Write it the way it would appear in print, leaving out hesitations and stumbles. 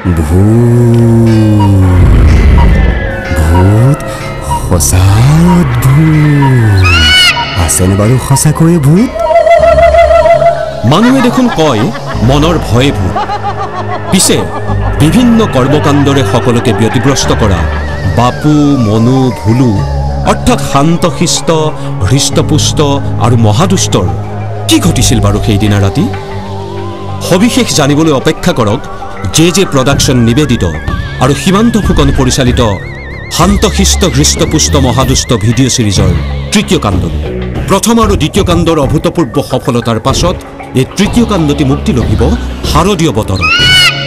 ভূত সঁচা অদ্ভুত আছেনে বাৰু সঁচাকৈয়ে ভূত? মানুহে দেখোন কয় মনৰ ভয়ে ভূত। পিছে বিভিন্ন কৰ্মকাণ্ডৰে সকলোকে ব্যতিগ্ৰস্ত কৰা বাপু মনু ভুলু অৰ্থাৎ শান্ত শিষ্ট হৃষ্টপুষ্ট আৰু মহাদুষ্টৰ কি ঘটিছিল বাৰু সেইদিনা ৰাতি? সবিশেষ জানিবলৈ অপেক্ষা কৰক জে প্ৰডাকশ্যন নিবেদিত আৰু সীমান্ত ফুকন পৰিচালিত শান্ত শিষ্ট হৃষ্টপুষ্ট মহাদুষ্ট ভিডিঅ' ছিৰিজৰ তৃতীয় কাণ্ডলৈ। প্ৰথম আৰু দ্বিতীয় কাণ্ডৰ অভূতপূৰ্ব সফলতাৰ পাছত এই তৃতীয় কাণ্ডটি মুক্তি লভিব শাৰদীয় বতৰত।